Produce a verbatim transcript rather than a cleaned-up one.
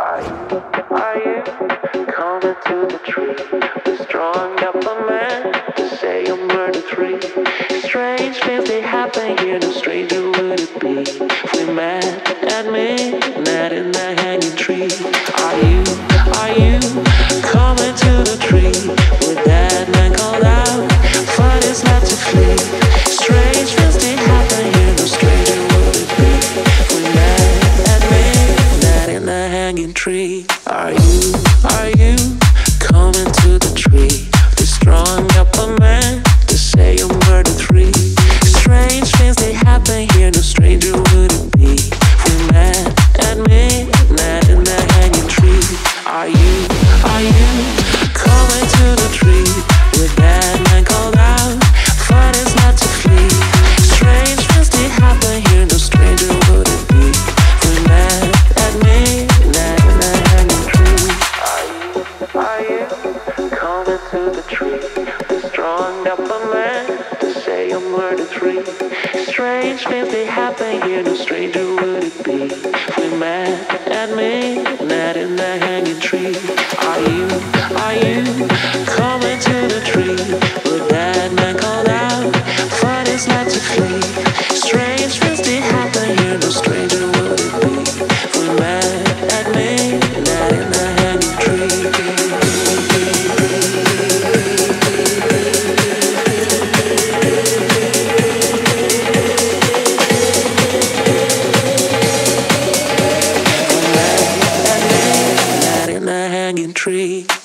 Are you, are you coming to the tree? Strong up a man to say I'm murder free. Strange things they happen here, no stranger would it be if we met at midnight in the hanging tree. Are you, are you coming to the tree? With that man called out, fun is not to flee. Strange things they happen here, no stranger would it be if we met at midnight in the hanging tree. Are you, are you coming to the tree? The strong up a man to say I'm murder free. Strange things they happen here, no stranger would it be if we met at midnight in the hanging tree. Are you, are you coming to the tree? With that man called out, fun is not to flee. Strange things they happen here, no stranger would it be if we met at midnight in the hanging tree. Are you, are you coming to the tree? The strong up a man to say I'm murder free. Strange things they happen here, no stranger would it be if we met at midnight in the hanging tree. Are you, are you coming to the tree? With that man called out, fun is not to flee. Strange things they happen here, no stranger would it be if we met at midnight in the hanging tree. Hanging tree.